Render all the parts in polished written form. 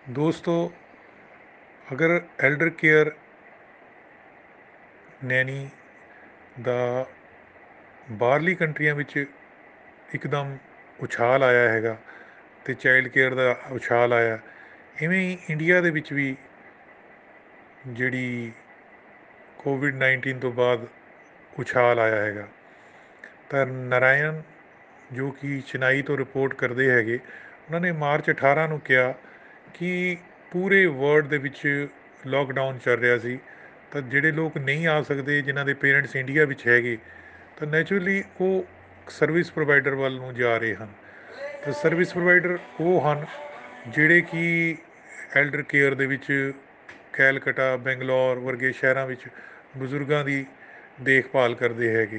ਦੋਸਤੋ, ਅਗਰ elder care Naini ਦਾ ਬਾਹਰਲੀ ਕੰਟਰੀਆਂ ਵਿੱਚ ਇੱਕਦਮ ਉਛਾਲ ਆਇਆ ਹੈਗਾ ਅਤੇ ਚਾਈਲਡ ਕੇਅਰ ਦਾ ਉਛਾਲ ਆਇਆ, ਇਵੇਂ ਹੀ ਇੰਡੀਆ ਦੇ ਵਿੱਚ ਵੀ ਜਿਹੜੀ ਕੋਵਿਡ-19 ਤੋਂ ਬਾਅਦ ਉਛਾਲ ਆਇਆ ਹੈਗਾ। ਤਾਂ ਨਾਰਾਇਣ ਜੋ ਕਿ ਚੇਨਈ ਤੋਂ ਰਿਪੋਰਟ ਕਰਦੇ ਹੈਗੇ, ਉਹਨਾਂ ਨੇ ਮਾਰਚ 18 ਨੂੰ ਕਿਹਾ ਕਿ ਪੂਰੇ ਵਰਲਡ ਦੇ ਵਿੱਚ ਲੋਕਡਾਊਨ ਚੱਲ ਰਿਹਾ ਸੀ, ਤਾਂ ਜਿਹੜੇ ਲੋਕ ਨਹੀਂ ਆ ਸਕਦੇ, ਜਿਨ੍ਹਾਂ ਦੇ ਪੇਰੈਂਟਸ ਇੰਡੀਆ ਵਿੱਚ ਹੈਗੇ, ਤਾਂ ਨੈਚੁਰਲੀ ਉਹ ਸਰਵਿਸ ਪ੍ਰੋਵਾਈਡਰ ਵੱਲ ਨੂੰ ਜਾ ਰਹੇ ਹਨ। ਤਾਂ ਸਰਵਿਸ ਪ੍ਰੋਵਾਈਡਰ ਉਹ ਹਨ ਜਿਹੜੇ ਕਿ ਐਲਡਰ ਕੇਅਰ ਦੇ ਵਿੱਚ ਕੈਲਕਟਾ, ਬੈਂਗਲੌਰ ਵਰਗੇ ਸ਼ਹਿਰਾਂ ਵਿੱਚ ਬਜ਼ੁਰਗਾਂ ਦੀ ਦੇਖਭਾਲ ਕਰਦੇ ਹੈਗੇ।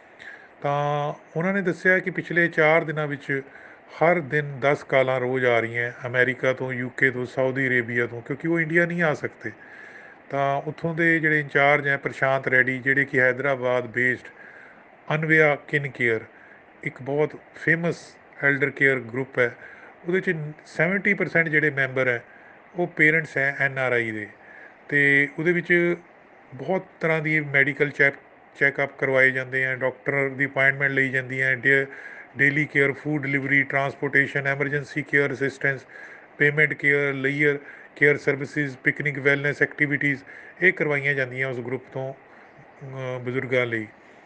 ਤਾਂ ਉਹਨਾਂ ਨੇ ਦੱਸਿਆ ਕਿ ਪਿਛਲੇ 4 ਦਿਨਾਂ ਵਿੱਚ ਹਰ ਦਿਨ 10 ਕਾਲਾਂ ਰੋਜ਼ ਆ ਰਹੀਆਂ ਅਮਰੀਕਾ ਤੋਂ, ਯੂਕੇ ਤੋਂ, ਸਾਊਦੀ ਅਰੇਬੀਆ ਤੋਂ, ਕਿਉਂਕਿ ਉਹ ਇੰਡੀਆ ਨਹੀਂ ਆ ਸਕਦੇ। ਤਾਂ ਉੱਥੋਂ ਦੇ ਜਿਹੜੇ ਇੰਚਾਰਜ ਹੈ ਪ੍ਰਸ਼ਾਂਤ ਰੈਡੀ, ਜਿਹੜੇ ਕਿ ਹੈਦਰਾਬਾਦ ਬੇਸਡ ਅਨਵਿਆ ਕਿਨ ਕੇਅਰ ਇੱਕ ਬਹੁਤ ਫੇਮਸ ਐਲਡਰ ਕੇਅਰ ਗਰੁੱਪ ਹੈ, ਉਹਦੇ 'ਚ 70% ਜਿਹੜੇ ਮੈਂਬਰ ਹੈ ਉਹ ਪੇਰੈਂਟਸ ਹੈ NRI ਦੇ। ਅਤੇ ਉਹਦੇ ਵਿੱਚ ਬਹੁਤ ਤਰ੍ਹਾਂ ਦੀ ਮੈਡੀਕਲ ਚੈੱਕਅਪ ਕਰਵਾਏ ਜਾਂਦੇ ਹੈ, ਡਾਕਟਰ ਦੀ ਅਪਾਇੰਟਮੈਂਟ ਲਈ ਜਾਂਦੀ ਹੈ, daily care, food delivery, transportation, emergency care assistance, payment care, layer care services, picnic, wellness activities, ਇਹ ਕਰਵਾਈਆਂ ਜਾਂਦੀਆਂ ਉਸ ਗਰੁੱਪ ਤੋਂ ਬਜ਼ੁਰਗਾਂ ਲਈ।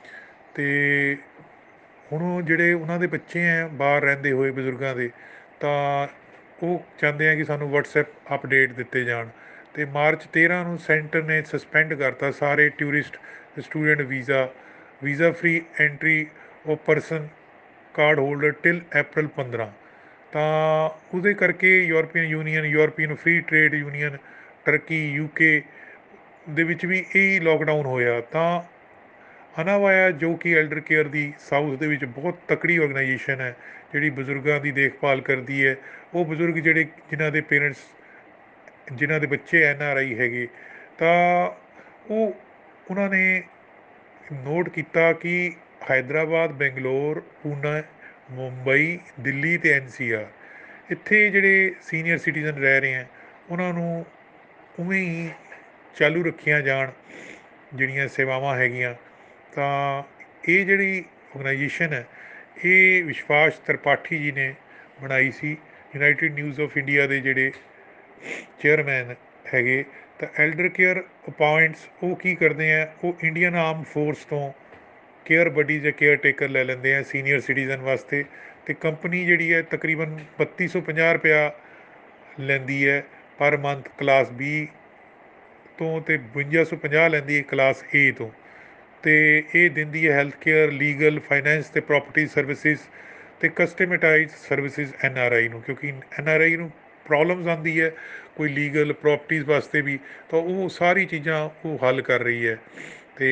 ਅਤੇ ਹੁਣ ਉਹ ਜਿਹੜੇ ਉਹਨਾਂ ਦੇ ਬੱਚੇ ਹੈ ਬਾਹਰ ਰਹਿੰਦੇ ਹੋਏ ਬਜ਼ੁਰਗਾਂ ਦੇ, ਤਾਂ ਉਹ ਚਾਹੁੰਦੇ ਆ ਕਿ ਸਾਨੂੰ ਵਟਸਐਪ ਅਪਡੇਟ ਦਿੱਤੇ ਜਾਣ। ਅਤੇ ਮਾਰਚ 13 ਨੂੰ ਸੈਂਟਰ ਨੇ ਸਸਪੈਂਡ ਕਰਤਾ ਸਾਰੇ tourist student visa free entry ਉਹ person card holder till April 15। ਤਾਂ ਉਹਦੇ ਕਰਕੇ European union, European free trade union, Turkey, UK ਦੇ ਵਿੱਚ ਵੀ ਇਹੀ ਲੋਕਡਾਊਨ ਹੋਇਆ। ਤਾਂ ਅਨਾਵਾਇਆ ਜੋ ਕਿ ਐਲਡਰ ਕੇਅਰ ਦੀ ਸਾਊਥ ਦੇ ਵਿੱਚ ਬਹੁਤ ਤਕੜੀ ਔਰਗਨਾਈਜੇਸ਼ਨ ਹੈ, ਜਿਹੜੀ ਬਜ਼ੁਰਗਾਂ ਦੀ ਦੇਖਭਾਲ ਕਰਦੀ ਹੈ, ਉਹ ਬਜ਼ੁਰਗ ਜਿਹੜੇ ਜਿਨ੍ਹਾਂ ਦੇ ਪੇਰੈਂਟਸ, ਜਿਨ੍ਹਾਂ ਦੇ ਬੱਚੇ NRI ਹੈਗੇ, ਤਾਂ ਉਹਨਾਂ ਨੇ ਨੋਟ ਕੀਤਾ ਕਿ ਹੈਦਰਾਬਾਦ, ਬੈਂਗਲੋਰ, ਪੂਨਾ, ਮੁੰਬਈ, ਦਿੱਲੀ ਅਤੇ NCR ਇੱਥੇ ਜਿਹੜੇ ਸੀਨੀਅਰ ਸਿਟੀਜ਼ਨ ਰਹਿ ਰਹੇ ਹੈ, ਉਹਨਾਂ ਨੂੰ ਉਵੇਂ ਹੀ ਚਾਲੂ ਰੱਖੀਆਂ ਜਾਣ ਜਿਹੜੀਆਂ ਸੇਵਾਵਾਂ ਹੈਗੀਆਂ। ਤਾਂ ਇਹ ਜਿਹੜੀ ਔਰਗਨਾਈਜੇਸ਼ਨ ਹੈ, ਇਹ ਵਿਸ਼ਵਾਸ ਤ੍ਰਿਪਾਠੀ ਜੀ ਨੇ ਬਣਾਈ ਸੀ, ਯੂਨਾਈਟਿਡ ਨਿਊਜ਼ ਆਫ ਇੰਡੀਆ ਦੇ ਜਿਹੜੇ ਚੇਅਰਮੈਨ ਹੈਗੇ। ਤਾਂ ਐਲਡਰ ਕੇਅਰ ਅਪਾਇੰਟਸ ਉਹ ਕੀ ਕਰਦੇ ਹੈ, ਉਹ ਇੰਡੀਅਨ ਆਰਮ ਫੋਰਸ ਤੋਂ ਕੇਅਰ ਬਡੀ ਜਾਂ ਕੇਅਰ ਟੇਕਰ ਲੈ ਲੈਂਦੇ ਆ ਸੀਨੀਅਰ ਸਿਟੀਜ਼ਨ ਵਾਸਤੇ। ਅਤੇ ਕੰਪਨੀ ਜਿਹੜੀ ਹੈ ਤਕਰੀਬਨ 3250 ਲੈਂਦੀ ਹੈ ਪਰ ਮੰਥ ਕਲਾਸ B ਤੋਂ, ਅਤੇ 5250 ਲੈਂਦੀ ਹੈ ਕਲਾਸ A ਤੋਂ। ਅਤੇ ਇਹ ਦਿੰਦੀ ਹੈ ਹੈਲਥ ਕੇਅਰ, ਲੀਗਲ, ਫਾਈਨੈਂਸ ਅਤੇ ਪ੍ਰੋਪਰਟੀ ਸਰਵਿਸਿਜ਼ ਅਤੇ ਕਸਟਮੇਟਾਈਜ਼ ਸਰਵਿਸਿਜ਼ NRI ਨੂੰ, ਕਿਉਂਕਿ NRI ਨੂੰ ਪ੍ਰੋਬਲਮਸ ਆਉਂਦੀ ਹੈ ਕੋਈ ਲੀਗਲ ਪ੍ਰੋਪਰਟੀਜ਼ ਵਾਸਤੇ ਵੀ, ਤਾਂ ਉਹ ਸਾਰੀ ਚੀਜ਼ਾਂ ਉਹ ਹੱਲ ਕਰ ਰਹੀ ਹੈ। ਅਤੇ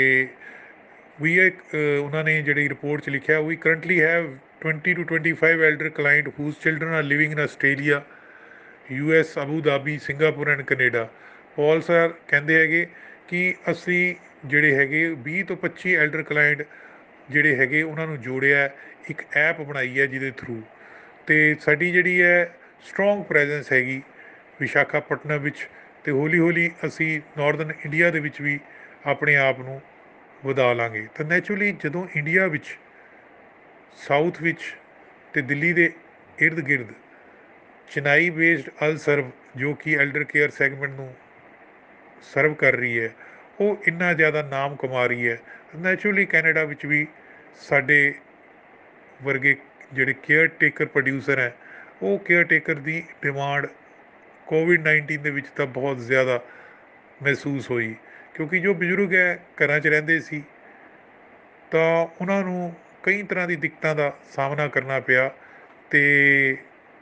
ਉਹਨਾਂ ਨੇ ਜਿਹੜੀ ਰਿਪੋਰਟ 'ਚ ਲਿਖਿਆ, we currently have 20 to 25 elder client whose children are living in Australia, US, Abu Dhabi, Singapore and Canada. Paul sir ਕਹਿੰਦੇ ਹੈਗੇ ਕਿ ਅਸੀਂ ਜਿਹੜੇ ਹੈਗੇ 20 ਤੋਂ 25 ਐਲਡਰ ਕਲਾਇੰਟ ਜਿਹੜੇ ਹੈਗੇ ਉਹਨਾਂ ਨੂੰ ਜੋੜਿਆ, ਇੱਕ ਐਪ ਬਣਾਈ ਹੈ ਜਿਹਦੇ ਥਰੂ। ਅਤੇ ਸਾਡੀ ਜਿਹੜੀ ਹੈ ਸਟਰੋਂਗ ਪ੍ਰੈਜੈਂਸ ਹੈਗੀ ਵਿਸ਼ਾਖਾਪਟਨਮ ਵਿੱਚ, ਅਤੇ ਹੌਲੀ ਹੌਲੀ ਅਸੀਂ ਨਾਰਦਰਨ ਇੰਡੀਆ ਦੇ ਵਿੱਚ ਵੀ ਆਪਣੇ ਆਪ ਨੂੰ ਵਧਾ ਲਾਂਗੇ। ਤਾਂ ਨੈਚੁਰਲੀ ਜਦੋਂ ਇੰਡੀਆ ਵਿੱਚ ਸਾਊਥ ਵਿੱਚ ਅਤੇ ਦਿੱਲੀ ਦੇ ਇਰਦ ਗਿਰਦ ਚੇਨਈ ਬੇਸਡ ਅਲ ਸਰਵ ਜੋ ਕਿ ਐਲਡਰ ਕੇਅਰ ਸੈਗਮੈਂਟ ਨੂੰ ਸਰਵ ਕਰ ਰਹੀ ਹੈ, ਉਹ ਇੰਨਾ ਜ਼ਿਆਦਾ ਨਾਮ ਕਮਾ ਰਹੀ ਹੈ, ਨੈਚੁਰਲੀ ਕੈਨੇਡਾ ਵਿੱਚ ਵੀ ਸਾਡੇ ਵਰਗੇ ਜਿਹੜੇ ਕੇਅਰ ਟੇਕਰ ਪ੍ਰੋਡਿਊਸਰ ਹੈ, ਉਹ ਕੇਅਰ ਟੇਕਰ ਦੀ ਡਿਮਾਂਡ ਕੋਵਿਡ-19 ਦੇ ਵਿੱਚ ਤਾਂ ਬਹੁਤ ਜ਼ਿਆਦਾ ਮਹਿਸੂਸ ਹੋਈ, ਕਿਉਂਕਿ ਜੋ ਬਜ਼ੁਰਗ ਹੈ ਘਰਾਂ 'ਚ ਰਹਿੰਦੇ ਸੀ, ਤਾਂ ਉਹਨਾਂ ਨੂੰ ਕਈ ਤਰ੍ਹਾਂ ਦੀ ਦਿੱਕਤਾਂ ਦਾ ਸਾਹਮਣਾ ਕਰਨਾ ਪਿਆ। ਅਤੇ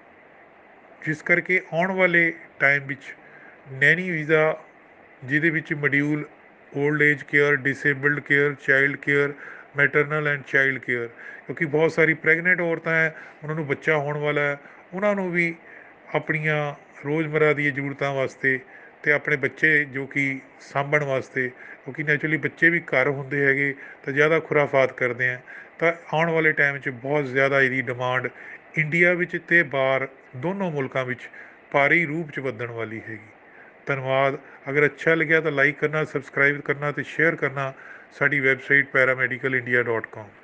ਜਿਸ ਕਰਕੇ ਆਉਣ ਵਾਲੇ ਟਾਈਮ ਵਿੱਚ ਨੈਨੀ ਵੀਜ਼ਾ, ਜਿਹਦੇ ਵਿੱਚ module old age care, disabled care, child care, maternal and child care, ਕਿਉਂਕਿ ਬਹੁਤ ਸਾਰੀ ਪ੍ਰੈਗਨੈਂਟ ਔਰਤਾਂ ਹੈ, ਉਹਨਾਂ ਨੂੰ ਬੱਚਾ ਹੋਣ ਵਾਲਾ ਹੈ, ਉਹਨਾਂ ਨੂੰ ਵੀ ਆਪਣੀਆਂ ਰੋਜ਼ਮर्रा ਦੀਆਂ ਜ਼ਰੂਰਤਾਂ ਵਾਸਤੇ ਅਤੇ ਆਪਣੇ ਬੱਚੇ ਜੋ ਕਿ ਸਾਂਭਣ ਵਾਸਤੇ, ਕਿਉਂਕਿ ਨੈਚੁਰਲੀ ਬੱਚੇ ਵੀ ਘਰ ਹੁੰਦੇ ਹੈਗੇ ਤਾਂ ਜ਼ਿਆਦਾ ਖੁਰਾਫਾਤ ਕਰਦੇ ਹੈ। ਤਾਂ ਆਉਣ ਵਾਲੇ ਟਾਈਮ 'ਚ ਬਹੁਤ ਜ਼ਿਆਦਾ ਇਹਦੀ ਡਿਮਾਂਡ ਇੰਡੀਆ ਵਿੱਚ ਅਤੇ ਬਾਹਰ ਦੋਨੋਂ ਮੁਲਕਾਂ ਵਿੱਚ ਭਾਰੀ ਰੂਪ 'ਚ ਵਧਣ ਵਾਲੀ ਹੈਗੀ। ਧੰਨਵਾਦ। ਅਗਰ ਅੱਛਾ ਲੱਗਿਆ ਤਾਂ ਲਾਈਕ ਕਰਨਾ, ਸਬਸਕ੍ਰਾਈਬ ਕਰਨਾ ਅਤੇ ਸ਼ੇਅਰ ਕਰਨਾ ਸਾਡੀ ਵੈਬਸਾਈਟ paramedicalindia.com।